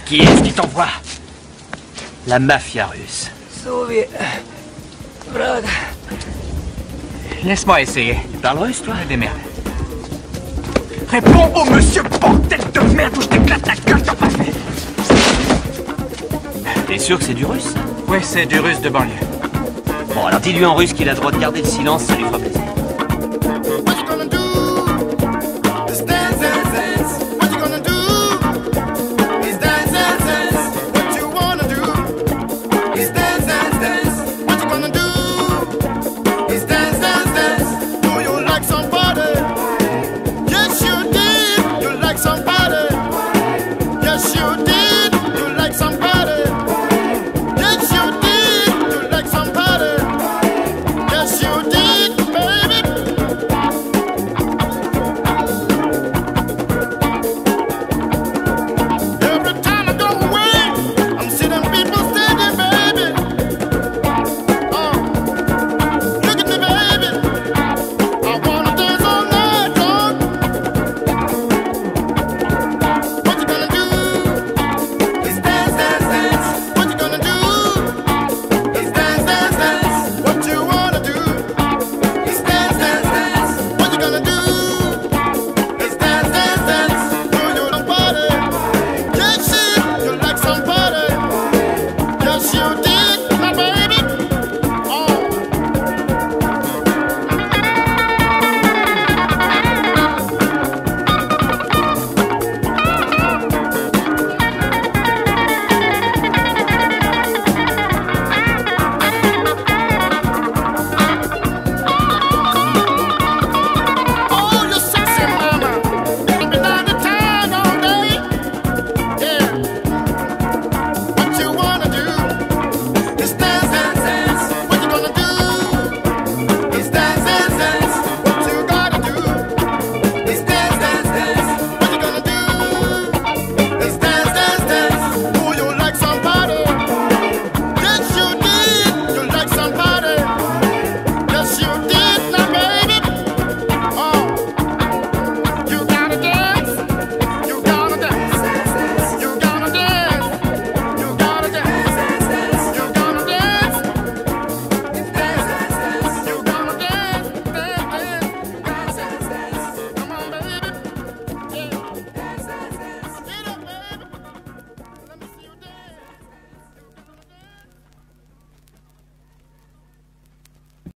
Qui est-ce qui t'envoie? La mafia russe. Soviet. Brother. Laisse-moi essayer. Tu parles russe, toi? Démerde. Réponds au monsieur bordel de merde ou je t'éclate la gueule dans ma vie. T'es sûr que c'est du russe? Ouais, c'est du russe de banlieue. Bon, alors dis-lui en russe qu'il a le droit de garder le silence, ça lui fera plaisir. Yes, you did.